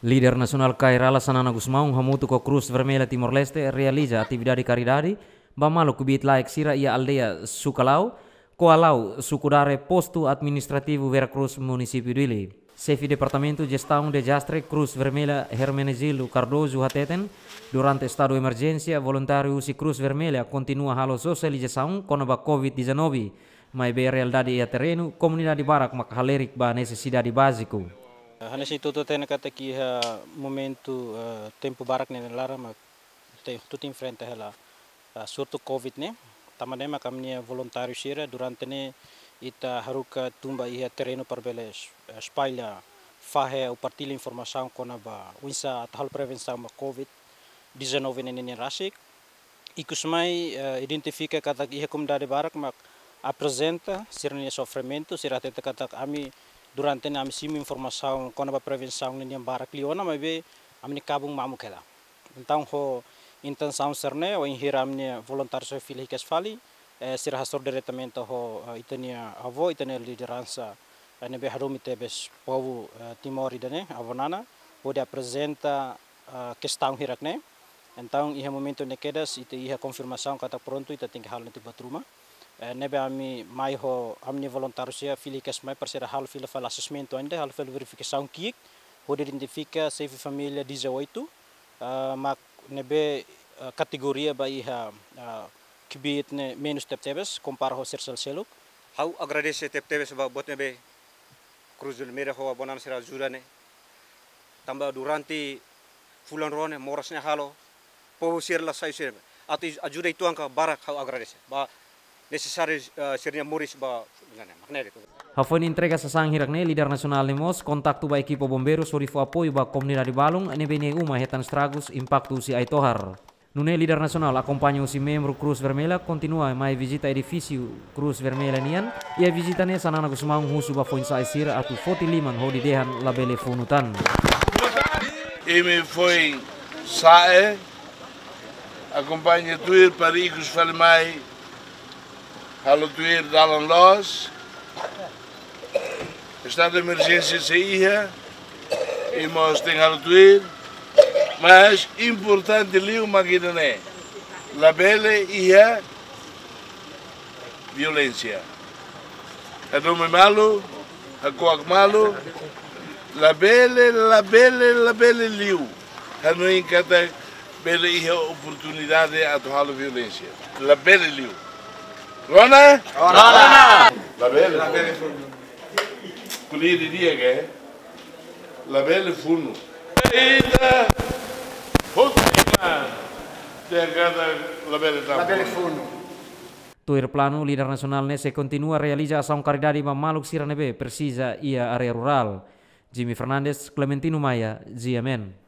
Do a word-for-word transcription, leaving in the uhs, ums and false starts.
Líder nacional Kairala Sanana Gusmão, Hamutu com Cruz Vermelha Timor-Leste, realiza atividade de caridade, Bamalo Kubit Laik Sira e a aldeia Sucalau, Coalau, Sucudare, posto administrativo Veracruz, município de Ili. Chefe Departamento de Gestão de Desastre Cruz Vermelha Hermenegildo Cardoso Hateten, durante estado de emergência, voluntário usi Cruz Vermelha continua a socialização com a covid dezenove, mas bem a realidade e a terreno, comunidade barak mak halerik ba necessidade básico. Hanesi tudo tem kata que momento uh, tempo barak ne lara mak tem tudo enfrenta ela uh, surto covid ne tamane mak amnia voluntário sira durante ne ita haruka tumba ia terreno parbeles uh, espalha fahe o partilha informação com a ba uisa tahal prevenção ma covid dezenove ne ne rasik ikusmai uh, identifica kata ia comunidade barak mak apresenta sirne sofrimento sira teta kata ami durante na sim informação com a prevenção nem barak liona mas be amni kabung mamu kela então ho intenção serne o inhiramne voluntários filhos que fali será hasor diretamente ho itania avó itania liderança ne be harumi tebes povo timor idane avonana pode apresenta questão hirakne então ia momento ne kedas ite ia confirmação kata pronto ita tinggal hal nanti batruma nebe ami mai ho amni voluntários ya filikas mai persera hal fila fala assessment ande hal fila verificação kiek ho identifica safe família dezoito uh, mak nebe uh, kategoria ba iha uh, kibit ne menos teptebes compara ho sersel seluk how agradece teptebes ba bot nebe Cruz Vermelha ho abonan sera jurane tamba durante fulan rone morasnya halo po sirla sai sir ati ajuda itu angka barak how agradece ba necessário uh, seria muris ba makna itu. Hafon entrega sasang hirakne líder nacional nemos kontaktu ba equipo bombeiros sorifo apoio ba comunidade balung ane bene uma hetan estragos impacto si aitohar. Nune líder nacional acompanha o si membro Cruz Vermelha continua mai visita edifício Cruz Vermelha nian ia visitane sanana Gusmão husu ba foi sair atu forty liman ho didehan labele funutan. Eme foi sae acompanha tuir parigos falmai halo tuir dalam los estado de emergência saía e nós tem halo tuir mas importante ali uma guida né labele ia violência a nome malo a coag malo labele labele labele liu a não encata bele ia oportunidade a halo violência labele liu Rona? Rona! La belle. La belle funno. Quelli di dire che la belle funno. Ida. Hottima. La belle La belle funno. Tuir plano líder nacional nese continua realiza ação caridade ba maluk siranebe precisa ia area rural. Jimmy Fernandes, Clementino Maya, G M N.